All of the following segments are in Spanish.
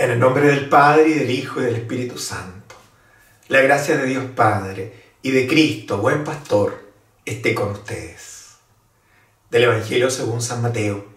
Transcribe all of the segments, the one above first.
En el nombre del Padre, y del Hijo, y del Espíritu Santo. La gracia de Dios Padre y de Cristo, buen pastor, esté con ustedes. Del Evangelio según San Mateo.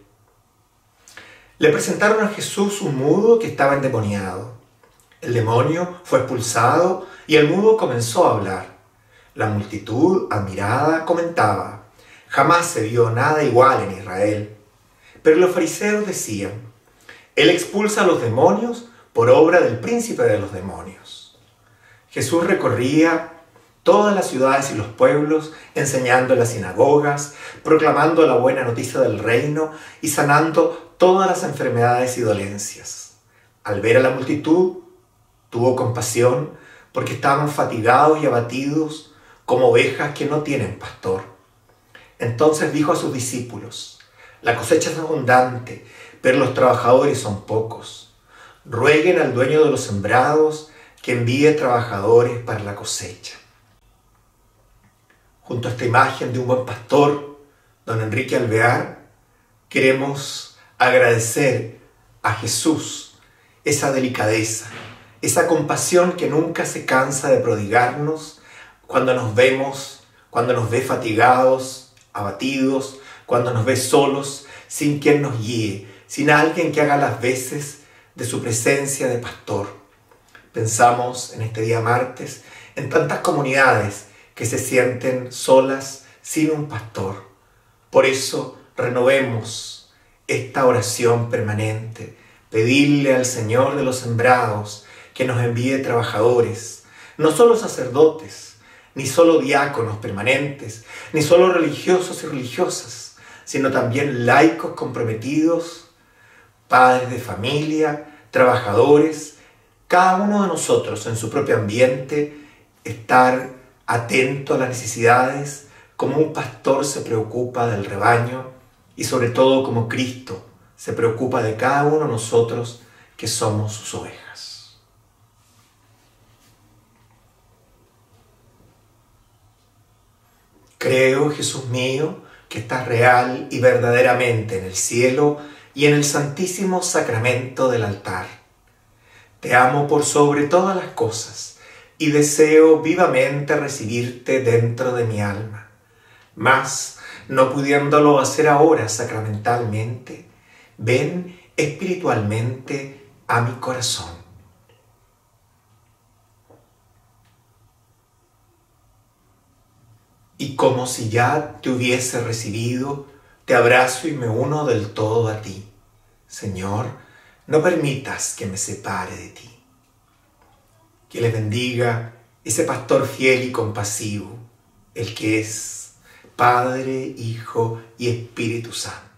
Le presentaron a Jesús un mudo que estaba endemoniado. El demonio fue expulsado y el mudo comenzó a hablar. La multitud, admirada, comentaba: jamás se vio nada igual en Israel. Pero los fariseos decían: Él expulsa a los demonios por obra del príncipe de los demonios. Jesús recorría todas las ciudades y los pueblos, enseñando en las sinagogas, proclamando la buena noticia del reino y sanando todas las enfermedades y dolencias. Al ver a la multitud, tuvo compasión porque estaban fatigados y abatidos como ovejas que no tienen pastor. Entonces dijo a sus discípulos: la cosecha es abundante, pero los trabajadores son pocos. Rueguen al dueño de los sembrados que envíe trabajadores para la cosecha. Junto a esta imagen de un buen pastor, don Enrique Alvear, queremos agradecer a Jesús esa delicadeza, esa compasión que nunca se cansa de prodigarnos cuando nos ve fatigados, abatidos, cuando nos ve solos, sin quien nos guíe, sin alguien que haga las veces de su presencia de pastor. Pensamos en este día martes en tantas comunidades que se sienten solas sin un pastor. Por eso renovemos esta oración permanente, pedirle al Señor de los sembrados que nos envíe trabajadores, no solo sacerdotes, ni solo diáconos permanentes, ni solo religiosos y religiosas, sino también laicos comprometidos, padres de familia, trabajadores, cada uno de nosotros en su propio ambiente, estar atento a las necesidades como un pastor se preocupa del rebaño y sobre todo como Cristo se preocupa de cada uno de nosotros que somos sus ovejas. Creo, Jesús mío, que estás real y verdaderamente en el cielo y en el santísimo sacramento del altar. Te amo por sobre todas las cosas y deseo vivamente recibirte dentro de mi alma. Mas, no pudiéndolo hacer ahora sacramentalmente, ven espiritualmente a mi corazón. Y como si ya te hubiese recibido, te abrazo y me uno del todo a ti. Señor, no permitas que me separe de ti. Que les bendiga ese pastor fiel y compasivo, el que es Padre, Hijo y Espíritu Santo.